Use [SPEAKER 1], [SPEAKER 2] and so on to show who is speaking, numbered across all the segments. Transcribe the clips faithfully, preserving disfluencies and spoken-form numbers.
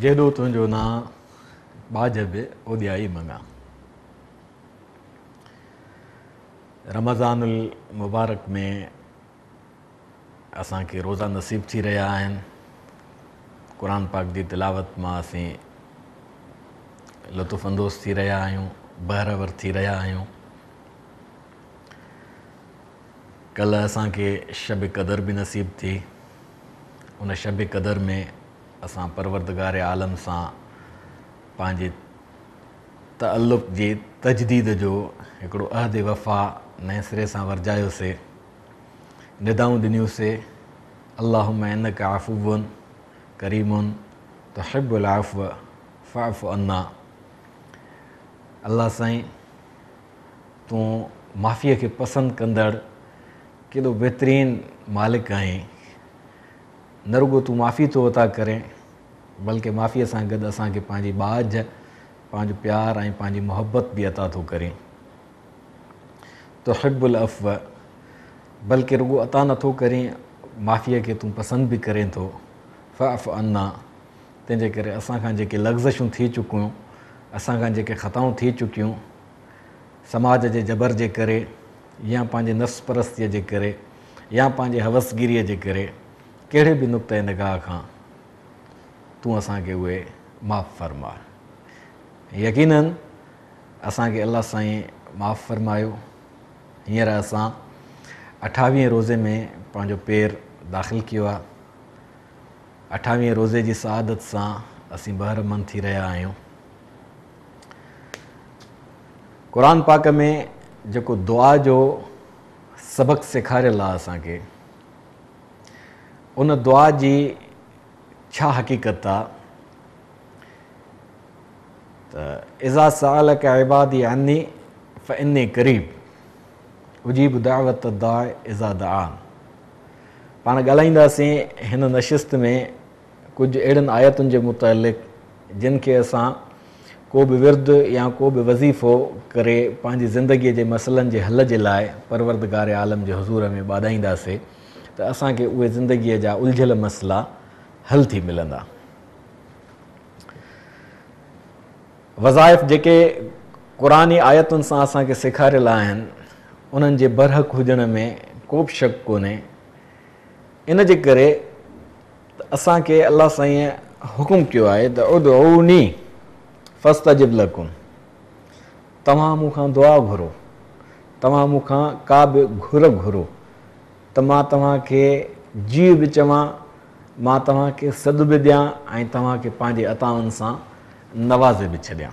[SPEAKER 1] जेॾो तुंहिंजो ना बाज बि ओॾियाई मङा। रमज़ानुल मुबारक में असांखे रोज़ा नसीब थी रहिया आहिनि। क़ुरान पाक जी तिलावत मां असीं लुत्फ़ अंदोज़ थी रहिया आहियूं, बहरवर थी रहिया आहियूं। कल्ह असांखे शब क़दर बि नसीब थी। उन शब क़दर में असां परवरदिगार आलम सां पंहिंजे तअल्लुक़ जी तजदीद जो हिकिड़ो अहद वफ़ा नए सिरे सां वरजायोसीं। निदाऊं ॾिनियूंसीं, अल्लाहुम्मा इन्नका अफ़ुव्वुन करीमुन तुहिब्बुल अफ़्व फ़अफ़ु अन्ना। अल्लाह साईं, तूं माफ़ीअ खे पसंदि कंदड़ केॾो बहितरीन मालिक आहीं। न रुगो तूं माफ़ी थो अता करें, बल्कि माफ़ीअ सां गॾु असांखे पंहिंजी बाज, पंहिंजो प्यार ऐं पंहिंजी मोहबत बि अता थो करें। तुहिब्बुल अफ़्व, बल्कि रुगो अता नथो करें, माफ़ीअ खे तूं पसंदि बि करें थो। फ़अफ़ु अन्ना, तंहिंजे करे असांखां जेके लग़्ज़शूं थी चुकियूं, असांखां जेके ख़ताऊं थी चुकियूं, समाज जे जबर जे करे या पंहिंजे नफ़्स परस्तीअ जे करे या पंहिंजे हवसगिरीअ जे करे, कहिड़े बि नुक़्ते निगाह खां तूं असांखे उहे माफ़ फ़रमा। यकीनन असांखे अल्लाह साईं माफ़ फ़रमायो। हींअर असां अठावीह रोज़े में पंहिंजो पेर दाख़िल कयो आहे। अठावीह रोज़े जी सआदत सां असीं बहरमंद थी रहिया आहियूं। क़ुरान पाक में जेको दुआ जो सबक़ सेखारियल आहे असांखे, उन दुआ जी छा हक़ीक़त आहे त इज़ा सअलक इबादी अन्नी फ़इन्नी क़रीब उजीब दावत दाए इज़ा दआन। पाण ॻाल्हाईंदासीं हिन नशिस्त में कुझु अहिड़नि आयतुनि जे मुतालिक़ जिन खे असां को बि विर्द या को बि वज़ीफ़ो करे पंहिंजी ज़िंदगीअ जे मसइलनि जे हल जे लाइ परवरदिगार आलम जे हुज़ूर में ॿाॾाईंदासीं त असांखे उहे ज़िंदगीअ जा उलझियल मसइला हल थी मिलंदा। वज़ाइफ़ जेके क़ुरानी आयतुनि सां असांखे सेखारियल आहिनि, उन्हनि जे बरहक़ हुजण में को बि शक कोन्हे। इन जे करे असांखे अल्लाह साईं हुकुम कयो आहे त उदऊनी फस्तजिब लकुम, तव्हां मूंखां दुआ घुरो, तव्हां मूंखां का बि घुर घुरो त मां तव्हांखे जी बि चवां, मां तव्हांखे सॾु बि ॾियां ऐं तव्हांखे पंहिंजे अताउनि सां नवाज़े बि छॾियां।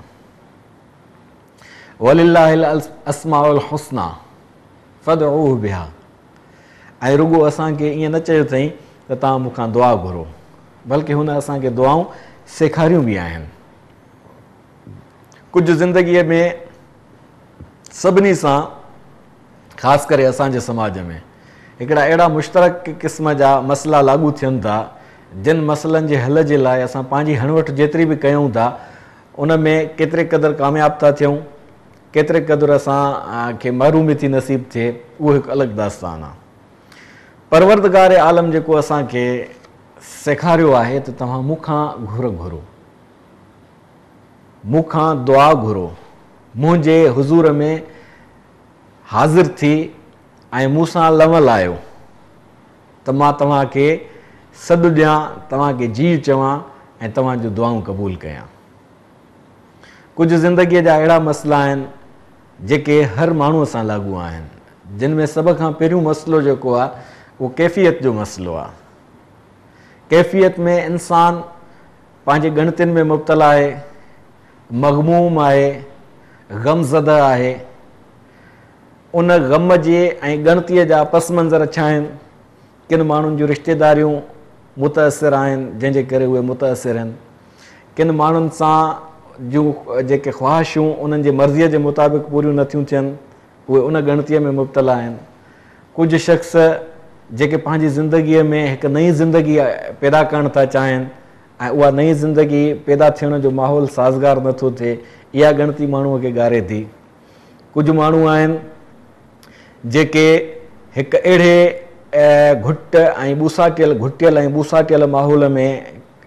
[SPEAKER 1] वलिल्लाहिल अस्माउल हुस्ना फ़दऊहु बिहा। ऐं रुगो असांखे ईअं न चयो अथई त तव्हां मूंखां दुआ घुरो, बल्कि हुन असांखे दुआऊं सेखारियूं बि आहिनि। कुझु ज़िंदगीअ में सभिनी सां, ख़ासि करे असांजे समाज में हिकिड़ा अहिड़ा मुश्तरक क़िस्म जा मसइला लागू थियनि था, जिन मसइलनि जे हल जे लाइ असां पंहिंजी हणवट जेतिरी बि कयूं था, उन में केतिरे क़दुरु कामयाबु था थियूं, केतिरे क़दुरु असांखे महरूमी थी नसीब थिए, उहो हिकु अलॻि दास्तान आहे। परवरदिगार आलम जेको असांखे सेखारियो आहे त तव्हां मूंखां घुर घुरो, मूंखां दुआ घुरो, मुंहिंजे हुज़ूर में हाज़िर थी ऐं मूंसां लवल आहियो त मां तव्हांखे सॾु ॾियां, तव्हांखे जी चवां ऐं तव्हांजूं दुआऊं क़बूलु कयां। कुझु ज़िंदगीअ जा अहिड़ा मसइला आहिनि जेके हर माण्हूअ सां लागू आहिनि, जिन में सभ खां पहिरियों मसइलो जेको आहे उहो कैफ़ियत जो मसइलो आहे। कैफ़ियत में इंसानु पंहिंजे ॻणतियुनि में मुब्तला आहे, मग़मूम आहे, ग़मज़दा आहे। उन ग़म जे ऐं ॻणतीअ जा पस मंज़र छा आहिनि? किन माण्हुनि जूं रिश्तेदारियूं मुतासिर आहिनि, जंहिंजे करे उहे मुतासिर आहिनि। किन माण्हुनि सां जूं जेके ख़्वाहिशूं उन्हनि जे मर्ज़ीअ जे मुताबिक़ पूरियूं नथियूं थियनि, उहे उन ॻणतीअ में मुब्तला आहिनि। कुझु शख़्स जेके पंहिंजी ज़िंदगीअ में हिकु नई ज़िंदगी पैदा करणु था चाहिनि ऐं उहा नई ज़िंदगी पैदा थियण जो माहौल साज़गार नथो थिए, इहा ॻणती माण्हूअ खे ॻारे थी। कुझु माण्हू आहिनि जेके हिकु अहिड़े घुट ऐं ॿुसाटियल घुटियल ऐं ॿुसाटियल माहौल में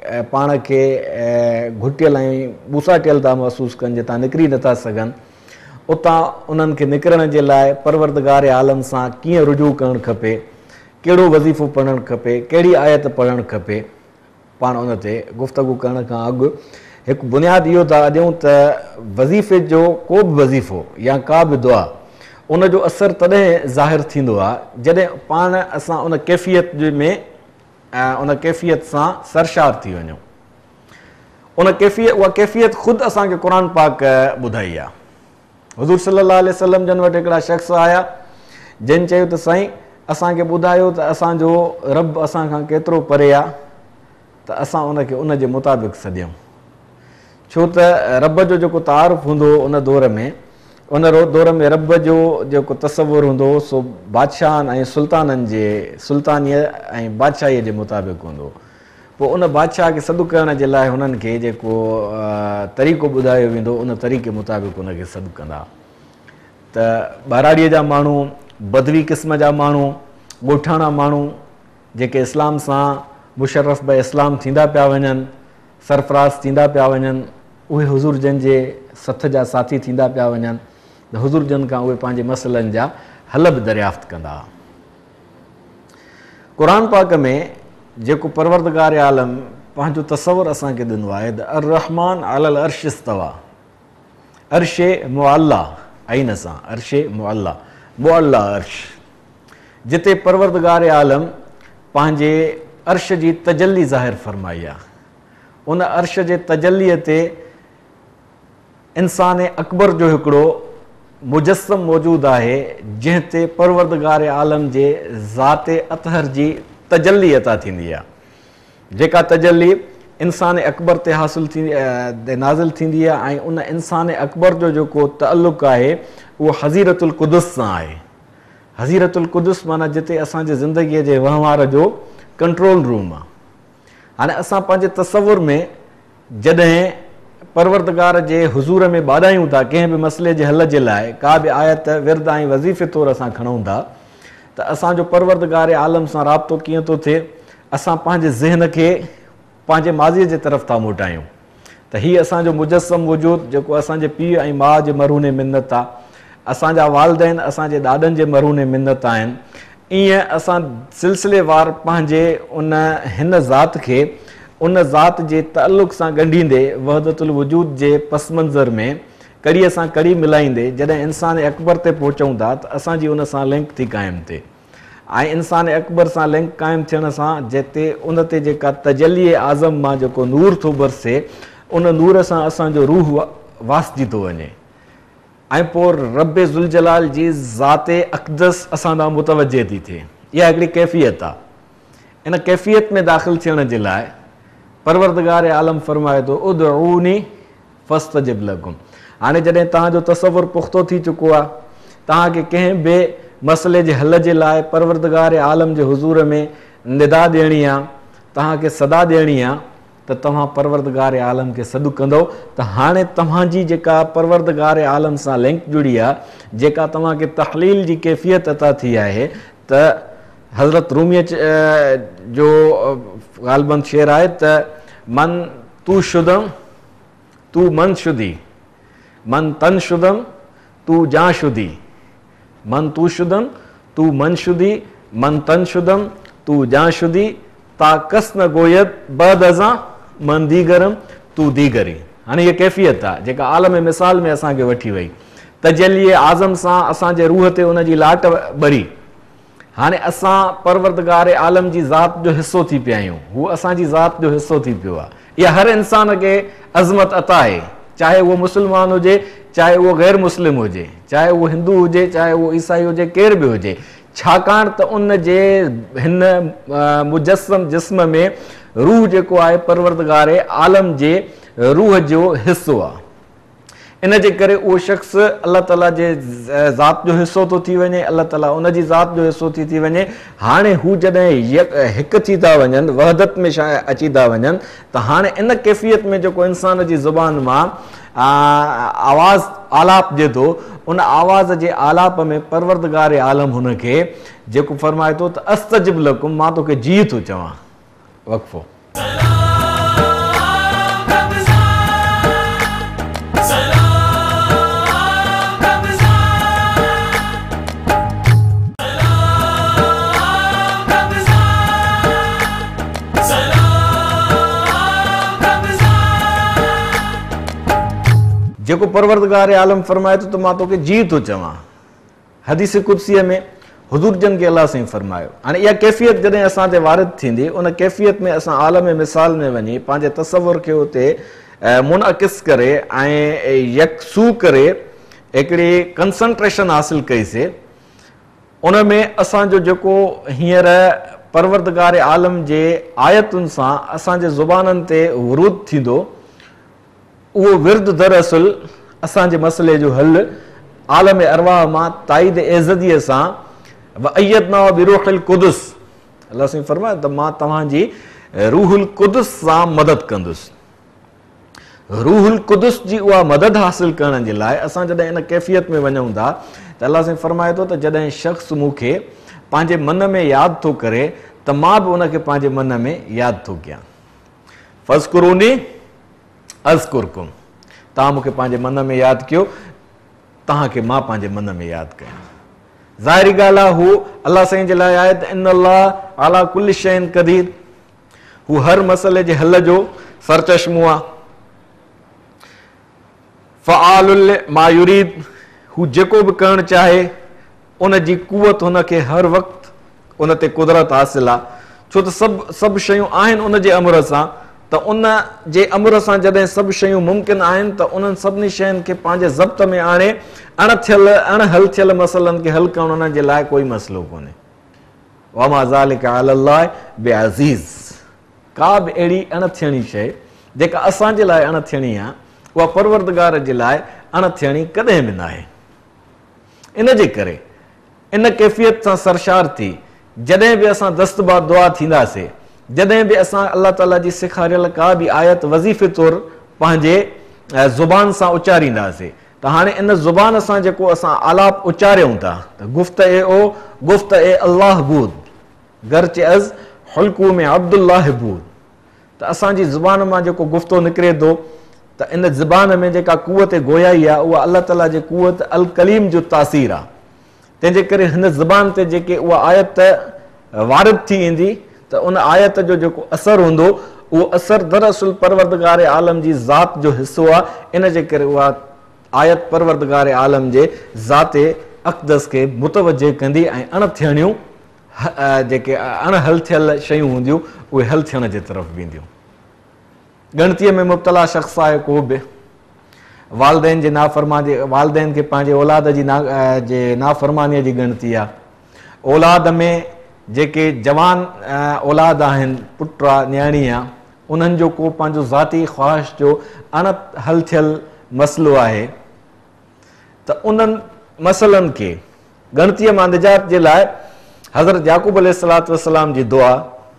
[SPEAKER 1] पाण खे घुटियल ऐं ॿूसाटियल था महसूसु कनि, जितां निकिरी नथा सघनि, उतां उन्हनि खे निकिरण जे लाइ परवरदिगार आलम सां कीअं रुजू करणु खपे, कहिड़ो वज़ीफ़ो पढ़णु खपे, कहिड़ी आयत पढ़णु खपे, पाण उन ते गुफ़्तगू करण खां अॻु हिकु बुनियादु इहो था ॾियूं त वज़ीफ़े जो को बि वज़ीफ़ो या का बि दुआ उनजो असरु तॾहिं ज़ाहिरु थींदो आहे जॾहिं पाण असां उन कैफ़ियत में उन कैफ़ियत सां सरशार थी वञूं। उन कैफ़ियत उहा कैफ़ियत ख़ुदि असांखे क़ुर पाक ॿुधाई आहे। हुज़ूर सल्लल्लाहु अलैहि वसल्लम जन वटि हिकिड़ा शख़्स आया जिन चयो त साईं असांखे ॿुधायो त असांजो रब असां खां केतिरो परे आहे त असां उनखे उन जे मुताबिक़ सॾियूं। छो त रब जो जेको तारुफ़ हूंदो उन दौर में, उन दौर में रब जो जेको तसवुर हूंदो सो बादशाहनि ऐं सुल्ताननि जे सुल्तानीअ ऐं बादशाहीअ जे मुताबिक़ हूंदो। पोइ उन बादशाह खे सॾु करण जे लाइ हुननि खे जेको तरीक़ो ॿुधायो वेंदो उन तरीक़े मुताबिक़ उनखे सॾु कंदा। त ॿाराड़ीअ जा माण्हू, बदवी क़िस्म जा माण्हू, ॻोठाणा माण्हू जेके इस्लाम सां मुशर्रफ़ ब इस्लाम थींदा पिया वञनि, सरफराज़ थींदा पिया वञनि, उहे हुज़ूर जन जे सथ जा साथी थींदा पिया वञनि त हुज़ूर जन खां उहे पंहिंजे मसइलनि जा हल बि दरियाफ़्त कंदा। क़ुर पाक में जेको परवरदिगार आलम पंहिंजो तसवुरु असांखे ॾिनो आहे त अर रहमान अलल अर्श इस्तवा, अर्शे मुअल्ला आइन सां, अर्शे मुअल्ला मुअल्ला अर्श, जिते परवरदिगार आलम पंहिंजे अर्श जी तजल्ली ज़ाहिर फरमाई आहे। उन अर्श जे तजल्लीअ ते इंसान अकबर जो हिकिड़ो मुजस्सम मौजूदु आहे जंहिं ते परवरदिगार आलम जे ज़ाते अतहर जी तजल्ली अता थींदी आहे। जेका तजल्ली इंसान अकबर ते हासिलु थींदी नाज़िल थींदी आहे ऐं उन इंसान अकबर जो जेको तअल्लुक़ु आहे उहो हज़ीरतुल क़ुदुस सां आहे। हज़ीरतुल क़ुदुस माना जिते असांजे ज़िंदगीअ जे वहिंवार जो कंट्रोल रूम आहे। हाणे असां पंहिंजे तसवुर में जॾहिं परवरदिगार जे हुज़ूर में ॿाॾायूं था कंहिं बि मसइले जे हल जे लाइ, का बि आयत विर्द ऐं वज़ीफ़े तौरु असां खणूं था त असांजो परवरदिगार आलम सां राब्तो कीअं थो थिए, असां पंहिंजे ज़हन खे पंहिंजे माज़ीअ जे तरफ़ था मोटायूं त हीअ असांजो मुजस्सम वजूद जेको असांजे पीउ ऐं माउ जे मरहूने मिन्नत आहे, असांजा वालिदैन असांजे ॾाॾनि जे मरहूने मिन्नत आहिनि, ईअं असां सिलसिलेवार पंहिंजे उन हिन ज़ात खे उन ज़ात जे तअल्लुक़ सां ॻंढींदे वहदतुल वजूद जे पस मंज़र में कड़ीअ सां कड़ी मिलाईंदे जॾहिं इंसान अकबर ते पहुचूं था त असांजी उन सां लिंक थी क़ाइमु थिए। ऐं इंसान अकबर सां लिंक क़ाइमु थियण सां जिते उन ते जेका तजल्ली आज़म मां जेको नूर थो बरसे उन नूर सां असांजो रूह वासिजी थो वञे ऐं पोइ रब ज़ुल जलाल जी ज़ाते अक़दस असां ॾांहुं मुतवजे थी थिए। इहा हिकिड़ी कैफ़ियत आहे। इन कैफ़ियत में दाख़िल थियण जे लाइ परवरदिगार आलम फरमाए थो उदऊनी फस्तजिब लकुम। हाणे जॾहिं तव्हांजो तसवुरु पुख़्तो थी चुको आहे, तव्हांखे कंहिं बि मसइले जे हल जे लाइ परवरदिगार आलम जे हुज़ूर में निदा ॾियणी आहे, तव्हांखे सदा ॾियणी आहे त तव्हां परवरदिगार आलम खे सॾु कंदो त हाणे तव्हांजी जेका परवरदिगार आलम सां लिंक जुड़ी आहे, जेका तव्हांखे तहलील जी कैफ़ियत अता थी आहे, त हज़रत रूमीअ जो ग़ालिबन शेर आहे त मन तू शुदम तू मन शुदी, मन तन शुदम तू जा शुदी, मन तू शुदम तू मन शुदी, मन तन शुदम तू जा शुदी, ता कस न गोयत बद अज़ा मन दीगरम तू दीगरी। हाणे हीअ कैफ़ियत आहे जेका आलम मिसाल में असांखे वठी वई। तजल्ली आज़म सां असांजे रूह ते उन जी लाट ॿरी। हाणे असां परवरदिगार आलम जी ज़ात जो हिसो थी पिया आहियूं, हू असांजी ज़ात जो हिसो थी पियो आहे। इहा हर इंसान खे अज़मत अता आहे, चाहे उहो मुस्लमान हुजे, चाहे उहो गैर मुस्लिम हुजे, चाहे उहो हिंदू हुजे, चाहे उहो ईसाई हुजे, केर बि हुजे, छाकाणि त उन जे हिन मुजस्सम जिस्म में रूह जेको आहे परवरदिगार आलम जे रूह जो हिसो आहे। इन जे करे उहो शख़्स अलाह ताला जे ज़ात जो हिसो थो थी वञे, अलाह ताला उन जी ज़ात जो हिसो थी थी वञे। हाणे हू जॾहिं हिकु थी था वञनि, वहदत में छा अची था वञनि, त हाणे इन कैफ़ियत में जेको इंसान जी ज़ुबान मां आवाज़ आलाप ॾिए थो, उन आवाज़ जे आलाप में परवरदिगार आलम हुनखे जेको फरमाए थो त अस्तजिब लकुम, मां तोखे जी थो चवां। वक़फ़ो। जेको परवरदिगार आलम फरमाए थो त मां तोखे जी थो चवां। हदीस कुदसीअ में हुज़ूर जन खे अलाह साईं फरमायो। हाणे इहा कैफ़ियत जॾहिं असां ते वारिद थींदी, उन कैफ़ियत में असां आलम मिसाल में वञी पंहिंजे तसवुर खे उते मुनक़िस करे ऐं यकसू करे हिकिड़ी कंसंट्रेशन हासिल कईसीं। उन में असांजो जेको हींअर परवरदिगार आलम जे आयतुनि सां असांजे ज़ुबाननि ते वरूद थींदो, उहो विर्द दरअसल असांजे मसइले जो हल आलम अरवाह मां ताईद एज़दीअ सां वअयदना बिरूहुल कुदुस, अलाह साईं फरमायो त मां तव्हांजी रूहुल कुदुस सां मदद कंदुसि। रूहुल कुदुस जी उहा मदद हासिल करण जे लाइ असां जॾहिं इन कैफ़ियत में वञूं था त अलाह साईं फरमाए थो त जॾहिं शख़्स मूंखे पंहिंजे मन में यादि थो करे त मां बि उनखे पंहिंजे मन में यादि थो कयां। फ़ज़कुरूनी अज़कुरकुम, तव्हां मूंखे पंहिंजे मन में यादि कयो, तव्हांखे मां पंहिंजे मन में यादि कयां। ज़ाहिरी ॻाल्हि आहे, हू अलाह साईं जे लाइ आहे त इन अल्लाह अला कुल्ल शैइन क़दीर, हू हर मसइले जे हल जो सरचश्मो आहे। फ़आलुल मा युरीद, हू जेको बि करणु चाहे उन जी कुवत हुनखे हर वक़्तु उन ते कुदरत हासिल आहे। छो त सभु सभु शयूं आहिनि उन जे अमर सां, त उन जे अमर सां जॾहिं सभु शयूं मुमकिन आहिनि त उन्हनि सभिनी शयुनि खे पंहिंजे ज़ब्त में आणे अणथियल अणहल थियल मसइलनि खे हल करणु उन्हनि जे लाइ कोई मसइलो कोन्हे। वमा ज़ालिका अलल्लाह बिअज़ीज़, का बि अहिड़ी अणथियणी शइ जेका असांजे लाइ अणथियणी आहे, उहा परवरदिगार जे लाइ अणथियणी कॾहिं बि न आहे। इन जे करे इन कैफ़ियत सां सरशार थी जॾहिं बि असां दस्तबा दुआ थींदासीं, जॾहिं बि असां अलाह ताला जी सेखारियल का बि आयत वज़ीफ़े तौरु पंहिंजे ज़ुबान सां उचारींदासीं, त हाणे इन ज़ुबान सां जेको असां आलाप उचारियूं था त गुफ़्त ए ओ गुफ़्त ए अल्लाह बूद गरचे अज़ हुल्कू में अब्दुल्लाह बूद, त असांजी ज़ुबान मां जेको गुफ़्तो निकिरे थो त इन ज़ुबान में जेका कुवत गोयाई आहे उहा अलाह ताला जी कुवत अल कलीम जो तासीर आहे। तंहिंजे करे हिन ज़ुबान ते जेके उहा आयत वारिद थी ईंदी त उन आयत जो जेको असरु हूंदो, उहो असरु दरअसल परवरदिगार आलम जी ज़ात जो हिसो आहे। इन जे करे उहा आयत परवरदिगार आलम जे ज़ाते अक़दस खे मुतवजे कंदी ऐं अणथियणियूं जेके अणहल थियल शयूं हूंदियूं उहे हल थियण जे तरफ़ वेंदियूं। ॻणतीअ में मुब्तला शख़्स आहे को बि, वालदेन जे नाफ़रमानी, वालदेन खे पंहिंजे औलाद जी ना जे नाफ़रमानीअ जी ॻणती आहे। औलाद में जेके जवान औलाद आहिनि, पुट आहे, न्याणी आहे, उन्हनि जो को पंहिंजो ज़ाती ख़्वाहिश जो अण हल थियल मसइलो आहे, त उन्हनि मसइलनि खे ॻणतीअ मां निजात जे लाइ हज़रत याक़ूब अलैहिस्सलातु वस्सलाम जी दुआ,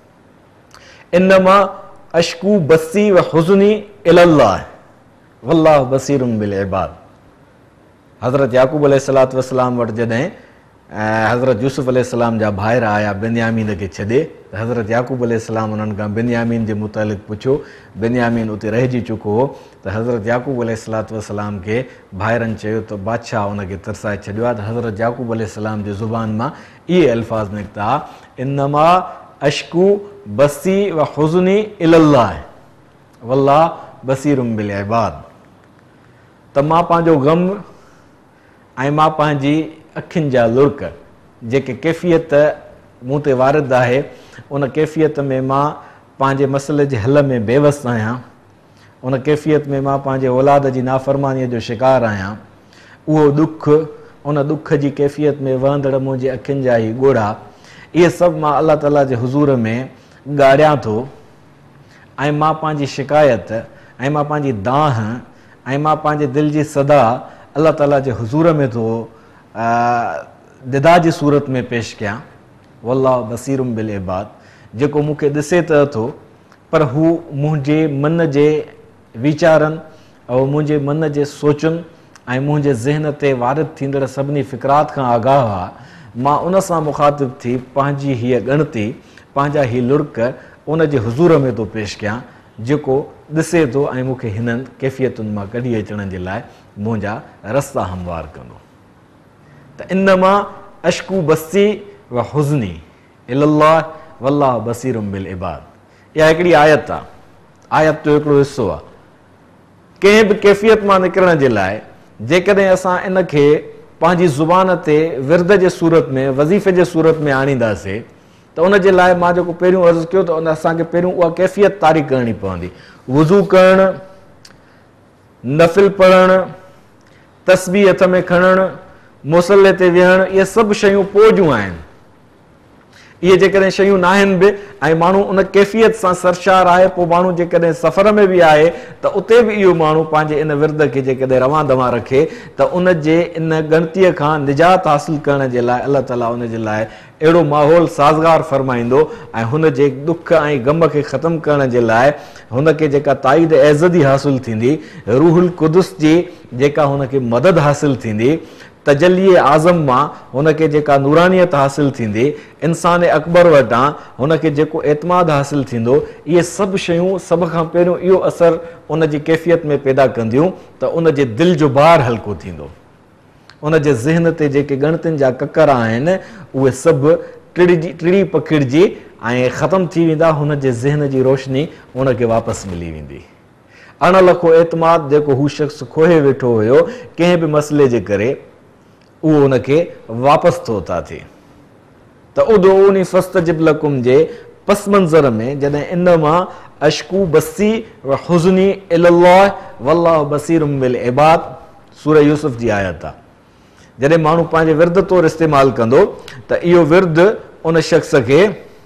[SPEAKER 1] इन्नमा अशकू बसी व हुज़नी इलल्लाह वल्लाहु बसीरुम बिल इबाद। हज़रत याक़ूब अलैहिस्सलातु वस्सलाम वटि जॾहिं हज़रत यूसुफ अलैहिस्सलाम जा भाइर आया बिन्यामीन खे छॾे, त हज़रत याक़ूब अलैहिस्सलाम उन्हनि खां बिन्यामीन जे मुतालिक़ पुछियो। बिन्यामीन उते रहिजी चुको हो, त हज़रत याक़ूब अलैहिस्सलातु वस्सलाम खे भाइरनि चयो त बादशाह उनखे तरसाए छॾियो आहे। त हज़रत याक़ूब अलैहिस्सलाम जे ज़ुबान मां इहे अल्फाज़ निकिता, इन्नमा अशकू बसी व हुज़नी इलल्लाह वल्लाह बसीरुम बिल इबाद, त मां पंहिंजो ग़म ऐं मां पंहिंजी अखियुनि जा लुड़क जेके कैफ़ियत मूं ते वारिद आहे, उन कैफ़ियत में मां पंहिंजे मसइले जे हल में बेवस आहियां। उन कैफ़ियत में मां पंहिंजे औलाद जी नाफ़रमानीअ जो शिकार आहियां। उहो ॾुख, उन ॾुख जी कैफ़ियत में वहंदड़ मुंहिंजे अखियुनि जा ई ॻोढ़ा, इहे सभु मां अलाह ताला जे हुज़ूर में ॻाढ़ियां थो, ऐं मां पंहिंजी शिकायत ऐं मां पंहिंजी दाह ऐं मां पंहिंजे दिलि जी सदा अलाह ताला जे हुज़ूर में थो दिदा जी सूरत में पेश कयां। वल्लाहु बसीरुम बिल इबाद, जेको मूंखे ॾिसे त थो, पर हू मुंहिंजे मन जे वीचारनि ऐं मुंहिंजे मन जे सोचुनि ऐं मुंहिंजे ज़हन ते वारिद थींदड़ सभिनी फ़िक्रात खां आगाह आहे। मां उन सां मुखातिब थी पंहिंजी हीअ ॻणती, पंहिंजा हीअ लुड़क उन जे हुज़ूर में थो पेश कयां, जेको ॾिसे थो ऐं मूंखे हिननि कैफ़ियतुनि मां कढी अचण जे लाइ मुंहिंजा रस्ता हमवार कंदो। त इन मां अशकू बसी व हुज़नी इलल्लाह वल्लाहु बसीरुम बिल इबाद, इहा हिकिड़ी आयत आहे, आयत जो हिकिड़ो हिसो आहे। कंहिं बि कैफ़ियत मां निकिरण जे लाइ जेकॾहिं असां इन खे पंहिंजी ज़ुबान ते विर्द जे सूरत में वज़ीफ़े जे सूरत में आणींदासीं त उन जे लाइ मां जेको पहिरियों अर्ज़ु कयो त उन असांखे पहिरियों उहा कैफ़ियत तारी करणी पवंदी। वुज़ू करणु, नफ़िल पढ़णु, तस्बीह हथ में खणणु, मुसले ते विहणु, इहे सभु शयूं पोइ जूं आहिनि। इहे जेकॾहिं शयूं न आहिनि बि ऐं माण्हू उन कैफ़ियत सां सरशार आहे, पोइ माण्हू जेकॾहिं सफ़र में बि आहे त उते बि इहो माण्हू पंहिंजे इन विर्द खे जेकॾहिं रवां दवां रखे त उन जे इन ॻणतीअ खां निजात हासिलु करण जे लाइ अलाह ताला उन जे लाइ अहिड़ो माहौल साज़गार फ़रमाईंदो ऐं हुन जे दुख ऐं ग़म खे ख़तमु करण जे लाइ हुनखे जेका ताईद ऐज़दी हासिलु थींदी, रूहुल कुदुस जी जेका हुनखे मदद हासिलु थींदी, तजली आज़म मां हुनखे जेका नूरानियत हासिलु थींदी, इंसान अकबर वटां हुनखे जेको एतमाद हासिलु थींदो, इहे सभु शयूं सभ खां पहिरियों इहो असरु उन जी कैफ़ियत में पैदा कंदियूं त उन जे दिलि जो भार हल्को थींदो। उन जे ज़हन ते जेके ॻणतियुनि जा ककर आहिनि उहे सभु टिड़िजी टिड़ी पखिड़िजी ऐं ख़तमु थी वेंदा। हुन जे ज़हन जी रोशनी उनखे वापसि मिली वेंदी। अणलखो एतमाद जेको हू शख़्स खोहे वेठो हुयो कंहिं बि मसइले जे करे, उहो उनखे वापसि थो था थिए। त उदऊनी फस्तजिब लकुम जे पस मंज़र में जॾहिं इन मां अशकू बसी व हुज़नी इलल्लाह वल्लाहु बसीरुम बिल इबाद सूरह यूसुफ जी आयत आहे। जॾहिं माण्हू पंहिंजे विर्द तौरु इस्तेमालु कंदो त इहो विर्द उन शख़्स खे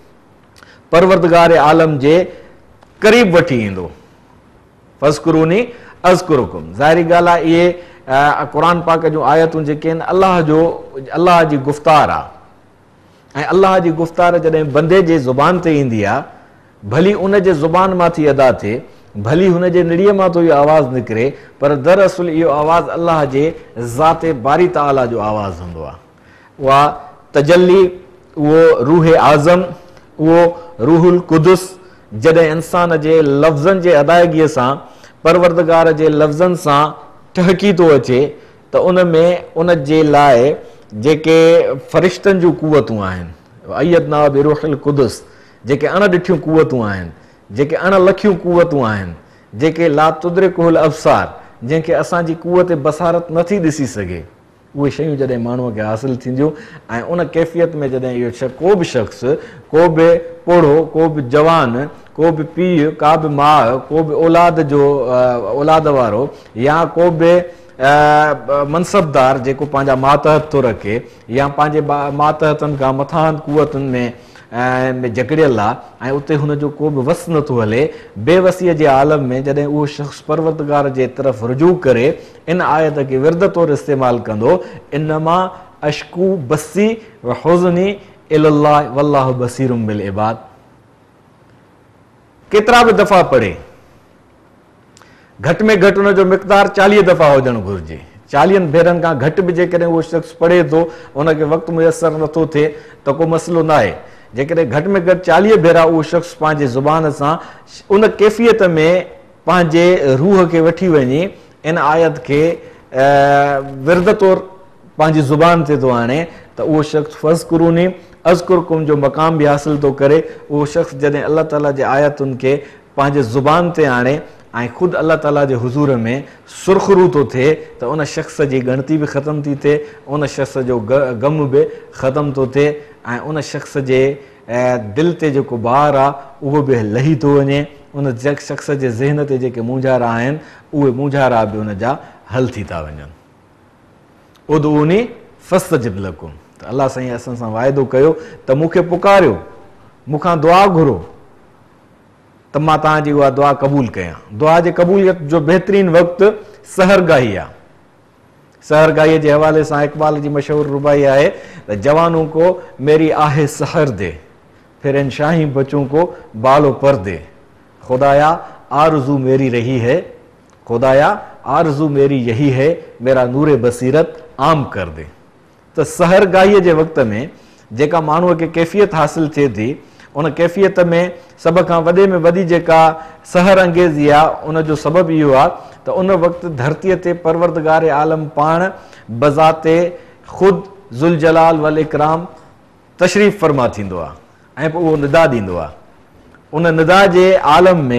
[SPEAKER 1] परवरदिगार आलम जे क़रीब वठी ईंदो। फज़कुरूनी अज़कुरुकुम, ज़ाहिरी ॻाल्हि आहे इहे क़ुर पाक जूं आयतूं जेके आहिनि अलाह जो अलाह जी गुफ़्तार आहे ऐं अलाह जी गुफ़्तार जॾहिं बंदे जे ज़ुबान ते ईंदी आहे, भली उन जे ज़ुबान मां थी अदा थिए, भली हुन जे निड़ीअ मां तो इहो आवाज़ु निकिरे, पर दरअसल इहो आवाज़ु अलाह जे ज़ाते बारी ताला जो आवाज़ु हूंदो आहे। उहा तजली, उहो रूह आज़म, उहो रूहुल कुदुस जॾहिं इंसान जे लफ़्ज़नि जे अदायगीअ सां परवरदिगार जे लफ़्ज़नि सां ठहकी थो अचे त उन में उन जे लाइ जेके फ़रिश्तनि जूं कुवतूं आहिनि, अयदना बिरूहिल कुदुस, जेके अण ॾिठियूं कुवतूं आहिनि, जेके अण लखियूं कुवतूं आहिनि, जेके ला तुद्रिकुल अब्सार, जंहिंखे असांजी कुवत बसारत नथी ॾिसी सघे, उहे शयूं जॾहिं माण्हूअ खे हासिलु थींदियूं ऐं उन कैफ़ियत में जॾहिं इहो शख़्स को बि शख़्स, को बि पोढ़ो, को बि जवान, को बि पीउ, का बि माउ, को बि औलाद जो औलाद वारो या को बि मनसबदार जेको पंहिंजा मातहत थो रखे या पंहिंजे मातहतनि खां मथां कुवतुनि में में जकड़ियल आहे ऐं उते हुनजो को बि वस नथो हले, बेवसीअ जे आलम में जॾहिं उहो शख़्स परवरदिगार जे तरफ़ रुजू करे इन आयत खे विर्द तौरु इस्तेमालु कंदो, इनमा अशकू बसी व हुज़नी इलल्लाह वल्लाहु बसीरुम बिल इबाद, केतिरा बि दफ़ा पढ़े, घटि में घटि हुनजो मिक़दार चालीह दफ़ा हुजणु घुरिजे। चालीहनि भेरनि खां घटि बि जेकॾहिं उहो शख़्स पढ़े थो, उनखे वक़्तु मुयसरु नथो थिए त को मसइलो न आहे। जेकॾहिं घटि में घटि चालीह भेरा उहो शख़्स पंहिंजे ज़ुबान सां उन कैफ़ियत में पंहिंजे रूह खे वठी वञे, इन आयत खे विर्द तौरु पंहिंजी ज़ुबान ते थो आणे त उहो शख़्स फ़ज़कुरूनी अज़कुरुकुम जो मक़ाम बि हासिलु थो करे। उहो शख़्स जॾहिं अलाह ताला जे आयतुनि खे पंहिंजे ज़ुबान ते आणे ऐं ख़ुदि अलाह ताला जे हुज़ूर में सुरख़रू थो थिए त उन शख़्स जी ॻणती बि ख़तमु थी थिए, उन शख़्स जो ग़म बि ख़तमु थो थिए ऐं उन शख़्स जे दिलि ते जेको भार आहे उहो बि लही थो वञे। उन शख़्स जे ज़हन ते जेके मूंझारा आहिनि उहे मूंझारा बि उन जा हल थी था वञनि। उदऊनी फस्तजिब लकुम, त अलाह साईं असां सां वाइदो कयो त मूंखे पुकारियो, मूंखां दुआ घुरो त मां तव्हांजी उहा दुआ क़बूल कयां। दुआ जे क़बूलियत जो बहितरीनु वक़्तु सहरगाही आहे। सहरगाहीअ जे हवाले सां इक़बाल जी मशहूर रुबाई आहे त जवानों को मेरी आहे सहर दे, फिर इन शाही बच्चों को बालो पर दे, खुदाया आरज़ू मेरी रही है, खुदाया आरज़ू मेरी यही है, मेरा नूर बसीरत आम कर दे। त सहरगाहीअ जे वक़्त में जेका माण्हूअ खे कैफ़ियत हासिलु थिए थी, उन कैफ़ियत में सभ खां वॾे में वॾी जेका सहर अंगेज़ी आहे उनजो सबबु इहो आहे त उन वक़्तु धरतीअ ते परवरदिगार आलम पाण बज़ाते ख़ुदि ज़ुल जलाल वल इकराम तशरीफ़ फरमा थींदो आहे ऐं पोइ उहो निदा ॾींदो आहे। उन निदा जे आलम में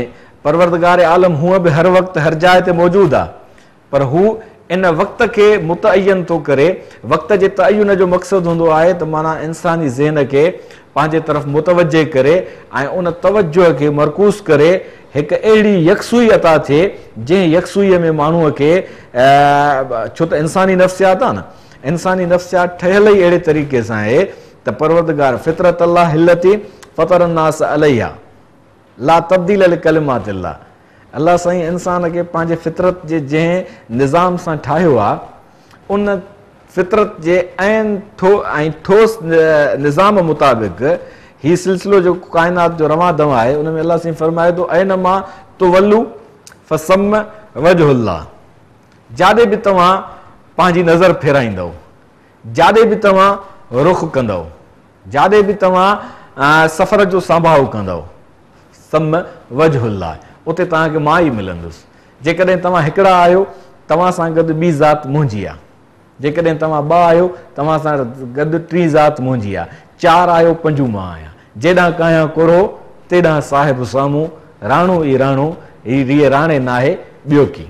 [SPEAKER 1] परवरदिगार आलम हूअं बि हर वक़्तु हर जाइ ते मौजूदु आहे, पर हू इन वक़्त खे मुतअयन थो करे। वक़्त जे तअयुन जो मक़सदु हूंदो आहे त माना इंसानी ज़हन खे पंहिंजे तरफ़ मुतवजे करे ऐं उन तवजो खे मरकूज़ करे हिकु अहिड़ी यकसूई अता थिए जंहिं यकसूईअ में माण्हूअ खे छो त इंसानी नफ़्सियात आहे न, इंसानी नफ़्सियात ठहियल ई अहिड़े तरीक़े सां आहे त परवरदिगार फितरत अल्लाह हिलती फ़तर अन्नास अलैहा ला तब्दील लिकलिमात अल्लाह। अल्लाह साईं इंसान खे पंहिंजे फितरत जे जंहिं निज़ाम सां ठाहियो आहे उन फितरत जे ऐं ठो ऐं ठोस निज़ाम मुताबिक़ हीउ सिलसिलो जेको काइनात जो रवां दवा आहे उन में अल्लाह साईं फरमाए थो ऐं न मां तो वल्लू फसम वजहुल्लाह, जाॾे बि तव्हां पंहिंजी नज़र फेराईंदव, जाॾे बि तव्हां रुख़ कंदव, जाॾे बि तव्हां सफ़र जो संभाउ कंदव, सम वजहुल्लाह, उते तव्हांखे मां ई मिलंदुसि। जेकॾहिं तव्हां हिकिड़ा आहियो तव्हां सां गॾु ॿी ज़ात मुंहिंजी आहे, जेकॾहिं तव्हां ॿ आहियो तव्हां सां गॾु टी ज़ात मुंहिंजी आहे, चारि आहियो पंजूं मां आहियां। जेॾां कायां कुरो तेॾां साहिब साम्हूं, राणो ई राणो, हीउ रीअ राणे न आहे ॿियो की।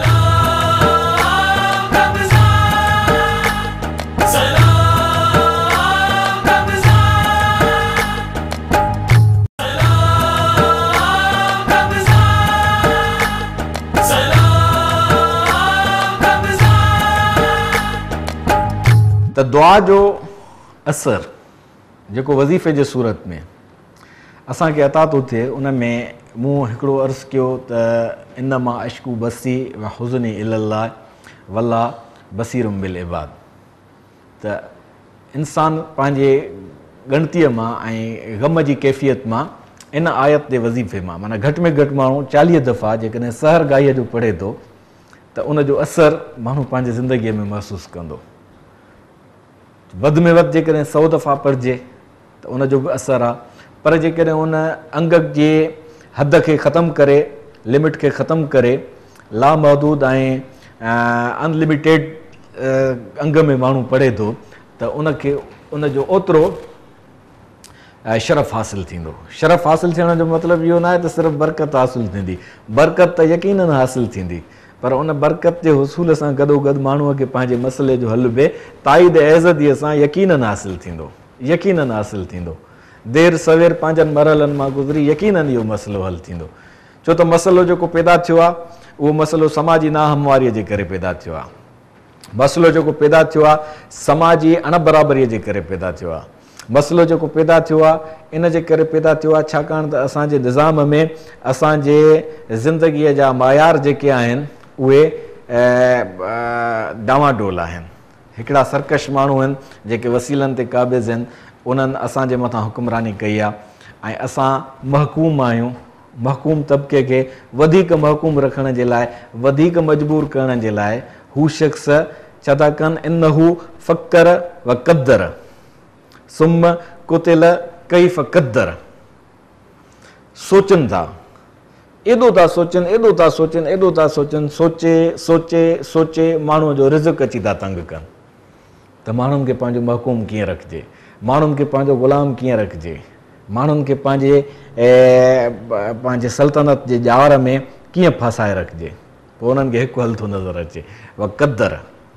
[SPEAKER 1] त दुआ जो असर जेको वज़ीफ़े जे सूरत में असांखे अता थो थिए उन में मूं हिकिड़ो अर्ज़ु कयो त इन मां अश्कू बसी व हुज़नी इल्लाह वल्ला बसीरुम बिल इबाद। त इंसान पंहिंजे ॻणतीअ मां ऐं ग़म जी कैफ़ियत मां इन आयत जे वज़ीफ़े मां माना घटि में घटि माण्हू चालीह दफ़ा जेकॾहिं सहर गाईअ जो पढ़े थो त उन जो असरु माण्हू पंहिंजे ज़िंदगीअ में महसूसु कंदो। वधि में वधि जेकॾहिं सौ दफ़ा पढ़िजे त उन जो बि असरु आहे, पर जेकॾहिं उन अंग जे हद खे ख़तमु करे, लिमिट खे ख़तमु करे, लामहदूद ऐं अनलिमिटेड अंग में माण्हू पढ़े थो त उनखे उन जो ओतिरो शरफ़ हासिलु थींदो। शरफ़ हासिलु थियण जो मतिलबु इहो न आहे त सिर्फ़ु बरकत हासिलु थींदी, बरकत त यकीनन हासिलु थींदी, पर उन बरकत जे हुसूल सां गॾोगॾु माण्हूअ खे पंहिंजे मसइले जो हल बि ताईद ऐज़दीअ सां यकीनन हासिलु थींदो, यकीनन हासिलु थींदो। देरि सवेर पंहिंजनि मरहलनि मां गुज़री यकीनन इहो मसइलो हल थींदो। छो त मसइलो जेको पैदा थियो आहे उहो मसइलो समाजी नाहमवारीअ जे करे पैदा थियो आहे, मसइलो जेको पैदा थियो आहे समाजी अणबराबरीअ जे करे पैदा थियो आहे, मसइलो जेको पैदा थियो आहे इन जे करे पैदा थियो आहे छाकाणि त असांजे निज़ाम में असांजे ज़िंदगीअ जा मयार जेके आहिनि उहे डावाडोल आहिनि। हिकिड़ा सरकश माण्हू आहिनि जेके वसीलनि ते क़ाबिज़ आहिनि, उन्हनि असांजे मथां हुक्मरानी कई आहे ऐं असां महकूम आहियूं। महकूम तबिके खे वधीक महकूम रखण जे लाइ, वधीक मजबूर करण जे लाइ हू शख़्स छा था कनि, इन हू फ़कर व क़दर सुम कुतिल कई फ़क़दर, सोचनि था, एॾो था सोचनि, एॾो था सोचनि, एॾो था सोचनि, सोचे सोचे सोचे माण्हूअ जो रिज़्क़ अची था तंग कनि त माण्हुनि खे पंहिंजो महकूम कीअं रखिजे, माण्हुनि खे पंहिंजो ग़ुलाम कीअं रखिजे, माण्हुनि खे पंहिंजे पंहिंजे सल्तनत जे ॼावर में कीअं फासाए रखिजे। पोइ उन्हनि खे हिकु हल थो नज़र अचे व क़दर,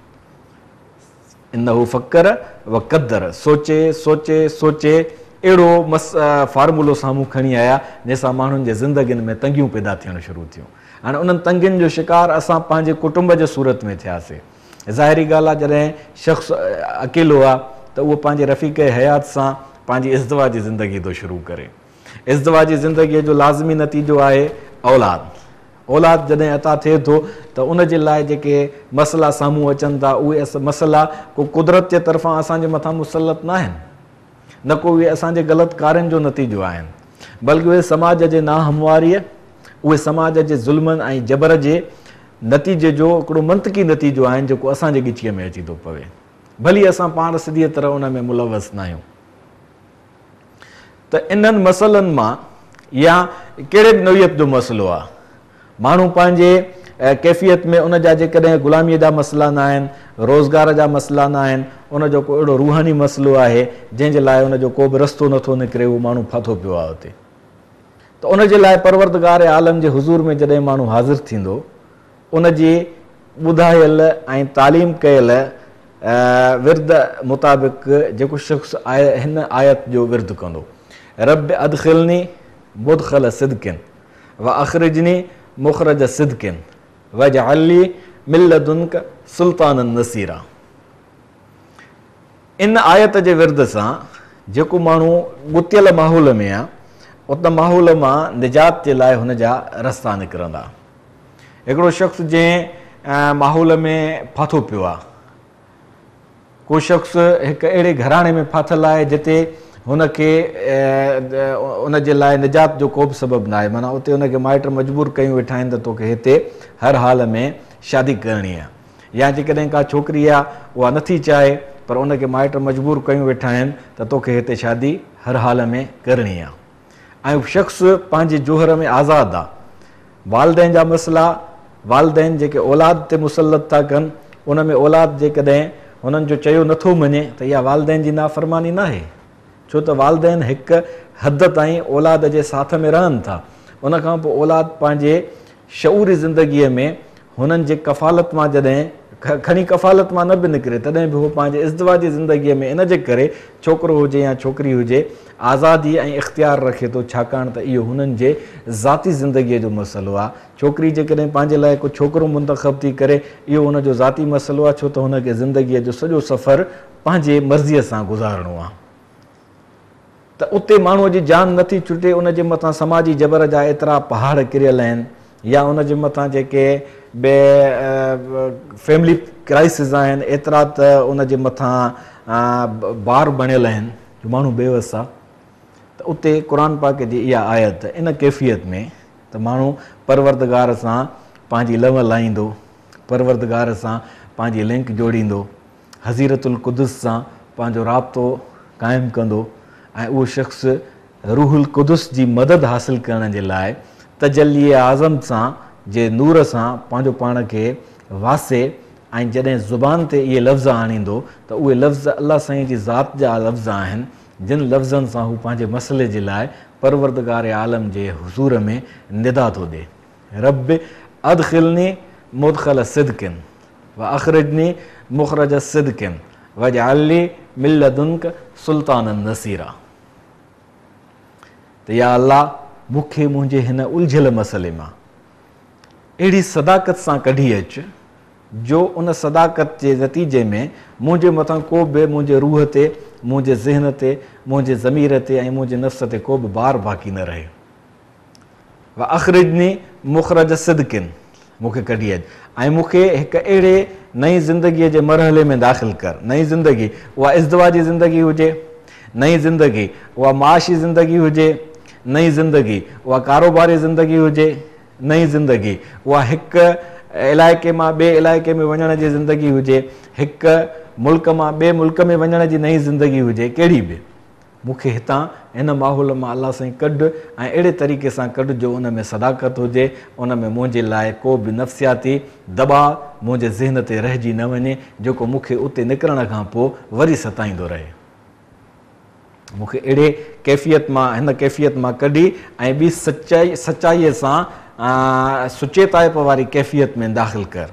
[SPEAKER 1] इन हू फ़कर व क़दर, सोचे सोचे सोचे अहिड़ो मस फार्मूलो साम्हूं खणी आया जंहिंसां माण्हुनि जे ज़िंदगियुनि में तंगियूं पैदा थियणु शुरू थियूं। हाणे उन्हनि तंगियुनि जो शिकार असां पंहिंजे कुटुंब जे सूरत में थियासीं। ज़ाहिरी ॻाल्हि आहे जॾहिं शख़्स अकेलो आहे त उहो पंहिंजे रफ़ीक़ हयात सां पंहिंजी इज़्तिवाजी ज़िंदगी थो शुरू करे। इज़्तिवाजी ज़िंदगीअ जो लाज़मी नतीजो आहे औलाद। औलाद जॾहिं अता थिए थो त उन जे लाइ जेके मसइला साम्हूं अचनि था उहे मसइला को कुदरत जे तरफ़ां असांजे मथां मुसलत न आहिनि, न को उहे असांजे ग़लति कार्यनि जो नतीजो आहिनि, बल्कि उहे समाज जे नाहमवारीअ, उहे समाज जे ज़ुल्मनि ऐं जबर जे नतीजे जो हिकिड़ो मंतकी नतीजो आहिनि जेको असांजे ॻिचीअ में अची थो पवे, भली असां पाण सिधीअ तरह उन में मुलवस न आहियूं। त इन्हनि मसइलनि मां या कहिड़े बि नोयत जो मसइलो आहे, माण्हू पंहिंजे कैफ़ियत में उन जा जेकॾहिं ग़ुलामीअ जा मसइला न आहिनि, रोज़गार जा मसइला न आहिनि, उन जो को अहिड़ो रूहानी मसइलो आहे जंहिंजे लाइ उन जो को बि रस्तो नथो निकिरे, उहो माण्हू फाथो पियो आहे हुते। त त उन जे लाइ परवरदिगार आलम जे हुज़ूर में जॾहिं माण्हू हाज़िर थींदो, उन जी ॿुधायल ऐं तालीम कयल विर्द मुताबिक़ जेको शख़्स आहे हिन आयत जो विर्द कंदो, रब अदखिलनी मुदखल सिदकिन व अखरिजनी मुखरज सिदकिन वजअली मिन लदुनक सुल्तानन नसीरा। इन आयत जे विर्द सां जेको माण्हू गुतियल माहौल में आहे, उन माहौल मां निजात जे लाइ हुन जा रस्ता निकिरंदा। हिकिड़ो शख़्स जंहिं माहौल में फाथो पियो आहे, को शख़्स हिकु अहिड़े घराणे में फाथल आहे जिते हुनखे उन जे लाइ निजात जो को बि सबबु न आहे, माना उते हुनखे माइट मजबूर कयूं वेठा आहिनि त तोखे हिते हर हाल में शादी करणी आहे, या जेकॾहिं का छोकिरी आहे उहा नथी चाहे पर उनखे माइट मजबूर कयूं वेठा आहिनि त तोखे हिते शादी हर हाल में करणी आहे। ऐं शख़्स पंहिंजे जोहर में आज़ादु आहे। वालदेन जा मसइला, वालदेन जेके औलाद ते मुसलत था कनि, उन में औलाद जेकॾहिं हुननि जो चयो नथो मञे त इहा वालदेन जी नाफ़रमानी न आहे, छो त वालदेन हिकु हद ताईं औलाद जे साथ में रहनि था। उन खां पोइ औलाद पंहिंजे शऊरी ज़िंदगीअ में हुननि जे कफ़ालत मां जॾहिं खणी कफ़ालत मां न बि निकिरे तॾहिं बि उहो पंहिंजे इज़्दिवाजी ज़िंदगीअ में इन जे करे छोकिरो हुजे या छोकिरी हुजे आज़ादी ऐं इख़्तियार रखे थो, छाकाणि त इहो हुननि जे ज़ाती ज़िंदगीअ जो मसइलो आहे। छोकिरी जेकॾहिं पंहिंजे लाइ को छोकिरो मुंतख़ब थी करे, इहो हुनजो ज़ाती मसइलो आहे, छो त हुनखे ज़िंदगीअ जो सॼो सफ़र पंहिंजे मर्ज़ीअ सां गुज़ारिणो आहे। त उते माण्हूअ जी जान नथी छुटे, उन जे मथां समाजी जबर जा एतिरा पहाड़ किरियल आहिनि, या उन जे मथां जेके बे फैमिली क्राइसिस आहिनि एतिरा त उन जे मथां बार बणियल आहिनि जो माण्हू बेवस आहे। त उते क़ुर पाक जी इहा आयत इन कैफ़ियत में त माण्हू परवरदिगार सां पंहिंजी लव लाहींदो, परवरदिगार सां पंहिंजी लिंक जोड़ींदो, हज़ीरतुल कुदुस सां पंहिंजो राब्तो क़ाइमु कंदो, ऐं उहो शख़्स रूहुल कुदुस जी मदद हासिल करण जे लाइ तजल्ली आज़म सां जे नूर सां पंहिंजो पाण खे वासे, ऐं जॾहिं ज़ुबान ते इहे लफ़्ज़ आणींदो त उहे लफ़्ज़ अलाह साईं जी ज़ात जा लफ़्ज़ आहिनि, जिन लफ़्ज़नि सां हू पंहिंजे मसइले जे लाइ परवरदिगार आलम जे हुज़ूर में निदा थो ॾे। रब अदखिलनी मुदखल सिदकिन व अखरिजनी मुखरज सिदकिन वजअली मिन लदुनक सुल्तानन नसीरा। त या अल्लाह मूंखे मुंहिंजे हिन उलझियल मसइले मां अहिड़ी सदाकत सां कढी अचु जो उन सदाकत जे नतीजे में मुंहिंजे मथां को बि मुंहिंजे रूह ते, मुंहिंजे ज़हन ते, मुंहिंजे ज़मीर ते ऐं मुंहिंजे नफ़्स ते को बि बार बाक़ी न रहे। व अखरिजनी मुखरज सिदकिन, मूंखे कढी अचु ऐं मूंखे हिकु अहिड़े नई ज़िंदगीअ जे मरहले में दाख़िल कर। नई ज़िंदगी उहा इज़्दिवाजी ज़िंदगी हुजे, नई ज़िंदगी उहा माशी ज़िंदगी हुजे, नई ज़िंदगी उहा कारोबारी ज़िंदगी हुजे, नई ज़िंदगी उहा हिकु इलाइक़े मां ॿिए इलाइक़े में वञण जी ज़िंदगी हुजे, हिकु मुल्क मां ॿिए मुल्क में वञण जी नई ज़िंदगी हुजे, कहिड़ी बि मूंखे हितां हिन माहौल मां अलाह साईं कढु ऐं अहिड़े तरीक़े सां कढु जो उन में सदाकत हुजे, उन में मुंहिंजे लाइ को बि नफ़्सियाती दबाउ मुंहिंजे ज़हन ते रहिजी न वञे, जेको मूंखे उते निकिरण खां पोइ वरी सताईंदो रहे। मूंखे अहिड़े कैफ़ियत मां हिन कैफ़ियत मां कढी ऐं ॿी सचाई सचाईअ सां सुचेताइप वारी कैफ़ियत में दाख़िल कर।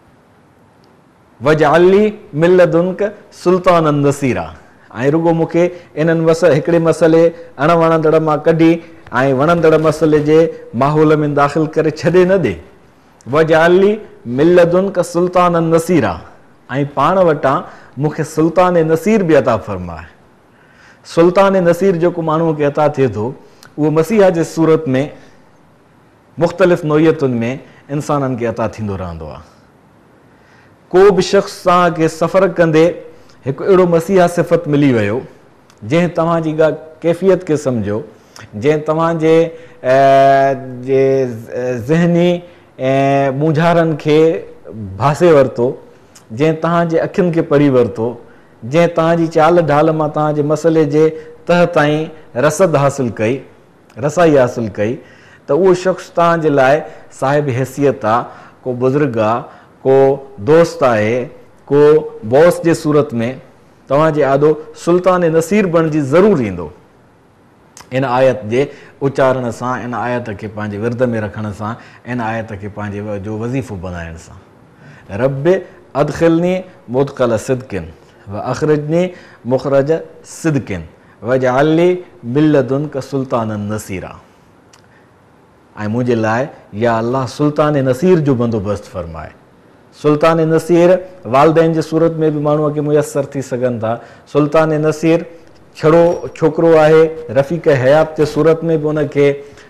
[SPEAKER 1] वजअली मिन लदुनक सुल्तानन नसीरा, ऐं रुगो मूंखे इन्हनि मस हिकिड़े मसइले अण वणंदड़ मां कढी ऐं वणंदड़ मसइले जे माहौल में दाख़िल करे छॾे न ॾे। वजअली मिन लदुनक सुल्तानन नसीरा, ऐं पाण वटां मूंखे सुल्तान नसीर बि अता फ़रमाए। सुल्तान नसीर जेको माण्हूअ खे अता थिए थो, उहो मसीहा जे सूरत में मुख़्तलिफ़ नोयतुनि में इंसाननि खे अता थींदो रहंदो आहे। को बि शख़्स तव्हांखे सफ़र कंदे हिकु अहिड़ो मसीहा सिफ़त मिली वियो जंहिं तव्हांजी का कैफ़ियत खे सम्झो, जंहिं तव्हांजे जे ज़हनी ऐं मुंझारनि खे भासे वरितो, जंहिं तव्हांजे अखियुनि खे पढ़ी वरितो, जंहिं तव्हांजी चाल ढाल मां तव्हांजे मसइले जे तह ताईं रसद हासिल कई, रसाई हासिल कई, त उहो शख़्स तव्हांजे लाइ साहिब हैसियत आहे, को बुज़ुर्ग आहे, को दोस्त आहे, को बॉस जे सूरत में तव्हांजे आॾो सुल्तान नसीर बणिजी ज़रूरु ईंदो। इन आयत जे उचारण सां, इन आयत खे पंहिंजे विर्द में रखण सां, इन आयत खे पंहिंजे जो वज़ीफ़ो बनाइण सां। रब अदखिलनी मुदखल सिदकिन व अखरजनी मुखरज सिदकिन वजअलनी मिन लदुनक सुल्तानन नसीरा। ऐं मुंहिंजे लाइ या अल्लाह सुल्तान नसीर जो बंदोबस्तु फरमाए। सुल्तान नसीर वालदेन जे सूरत में बि माण्हूअ खे मुयसरु थी सघनि था। सुल्तान नसीर छड़ो छोकिरो आहे, रफ़ीक हयात जे सूरत में बि उनखे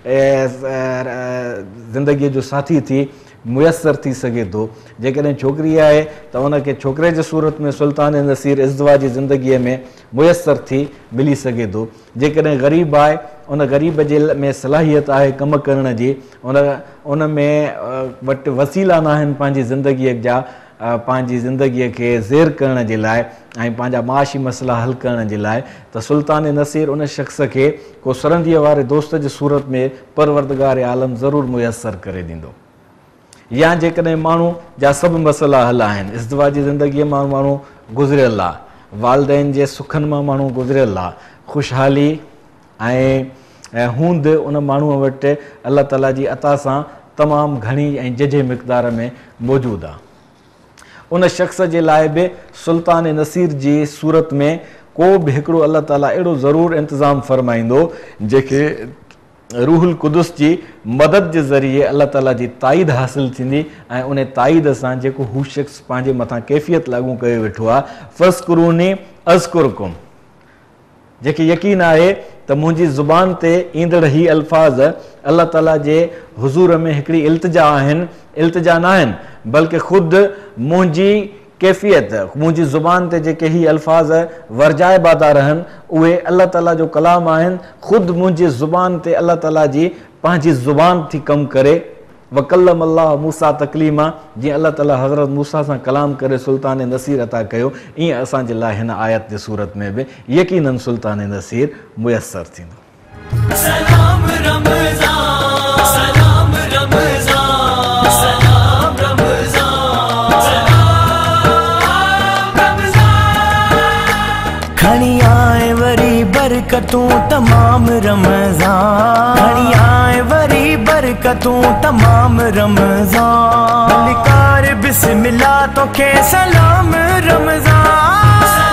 [SPEAKER 1] ज़िंदगीअ जो साथी थी मुयसरु थी सघे थो। जेकॾहिं छोकिरी आहे त उनखे छोकिरे जे सूरत में सुल्तान नसीर इज़्दवा जी ज़िंदगीअ में मुयसरु थी मिली सघे थो। जेकॾहिं ग़रीब आहे, उन ग़रीब जे में सलाहियत आहे कमु करण जी, उन उन में वटि वसीला न आहिनि पंहिंजी ज़िंदगीअ जा, पंहिंजी ज़िंदगीअ खे ज़ेर करण जे लाइ ऐं पंहिंजा माशी मसइला हल करण जे लाइ, त सुल्तान नसीर उन शख़्स खे को सरंदीअ वारे दोस्त जे सूरत में परवरदिगार आलम ज़रूरु मुयसरु करे ॾींदो। या जेकॾहिं माण्हू जा सभु मसइला हल आहिनि, इज़्दवा जी ज़िंदगीअ मां माण्हू गुज़िरियल आहे, वालदेन जे सुखनि मां माण्हू गुज़िरियल आहे, ख़ुशहाली ऐं हूंद उन माण्हूअ वटि अलाह ताला जी अता सां तमामु घणी ऐं जझे मिक़दार में मौजूदु आहे। उन शख़्स जे लाइ बि सुल्तान नसीर जी सूरत में को बि हिकिड़ो अलाह ताला अहिड़ो ज़रूरु इंतिज़ामु फ़रमाईंदो जेके रूहुल कुदुस जी मदद जे ज़रिए अलाह ताला जी ताईद हासिलु थींदी ऐं उन ताईद सां जेको हू शख़्स पंहिंजे मथां कैफ़ियत लागू करे वेठो आहे, फ़ज़कुरूनी अज़कुरकुम, जेके यकीन आहे त मुंहिंजी ज़ुबान ते ईंदड़ ही अल्फाज़ अलाह ताला जे हुज़ूर में हिकिड़ी इल्तिजा आहिनि, इल्तिजा न आहिनि, बल्कि ख़ुदि मुंहिंजी कैफ़ियत, मुंहिंजी ज़ुबान ते जेके ही अल्फाज़ वर्जाए बादा रहनि उहे अलाह ताला जो कलाम आहिनि। ख़ुदि मुंहिंजी ज़ुबान ते अलाह ताला जी पंहिंजी ज़ुबान थी कमु करे। वकल्लम अल्लाह मूसा तकलीमा, जीअं अलाह ताला हज़रत मूसा सां कलाम करे सुल्तान नसीर अता कयो, ईअं असांजे लाइ हिन आयत जे सूरत में बि यकीनन सुल्तान नसीर मुयसरु थींदो। सलाम रमज़ान, सलाम रमज़ान, सलाम रमज़ान, सलाम रमज़ान। खणी आए वरी बरकतूं तमाम रमज़ान, खणी आए वरी बरकतूं तमाम रमज़ान। लिकार बिस्मिल्लाह तोखे सलाम रमज़ान।